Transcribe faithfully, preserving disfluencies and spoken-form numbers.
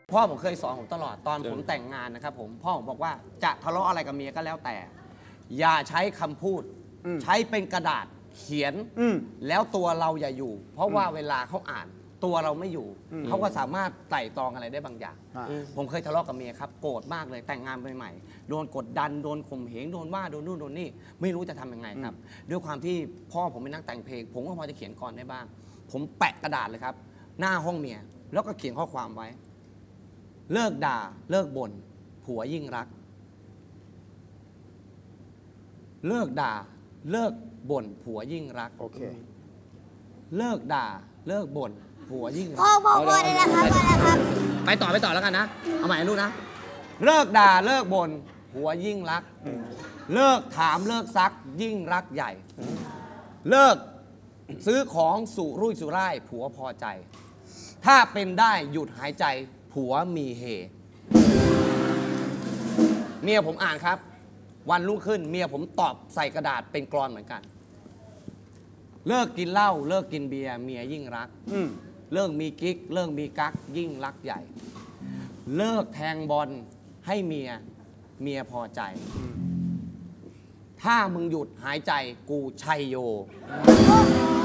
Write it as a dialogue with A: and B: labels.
A: พ่อผมเคยสอนผมตลอดตอนผมแต่งงานนะครับผมพ่อผมบอกว่าจะทะเลาะอะไรกับเมียก็แล้วแต่ อย่าใช้คำพูดใช้เป็นกระดาษเขียนแล้วตัวเราอย่าอยู่ เพราะว่าเวลาเขาอ่านตัวเราไม่อยู่เขาก็สามารถไต่ตองอะไรได้บางอย่างผมเคยทะเลาะกับเมียครับโกรธมากเลยแต่งงานใหม่ๆโดนกดดันโดนข่มเหงโดนว่าโดนนู่นโดนนี่ไม่รู้จะทำยังไงครับด้วยความที่พ่อผมเป็นนักแต่งเพลงผมก็พอจะเขียนกรได้บ้างผมแปะกระดาษเลยครับหน้าห้องเมียแล้วก็เขียนข้อความไว้เลิกด่าเลิกบ่นผัวยิ่งรักเลิกด่าเลิกบ่นผัวยิ่งรักโอเคเลิกด่าเลิกบ่นผัวยิ่งรัก
B: พ่อพ่อพ่อได้แล้วครับได้แล้วครับ
A: ไปต่อไปต่อแล้วกันนะเอาใหม่ลูกนะเลิกด่าเลิกบ่นผัวยิ่งรักเลิกถามเลิกซักยิ่งรักใหญ่เลิกซื้อของสู่รุ่ยสู่ร่ายผัวพอใจถ้าเป็นได้หยุดหายใจผัวมีเฮเมียผมอ่านครับวันรุ่งขึ้นเมียผมตอบใส่กระดาษเป็นกลอนเหมือนกันเลิกกินเหล้าเลิกกินเบียร์เมียยิ่งรักเลิกมีกิ๊กเลิกมีกั๊กยิ่งรักใหญ่เลิกแทงบอลให้เมียเมียพอใจถ้ามึงหยุดหายใจกูชัยโย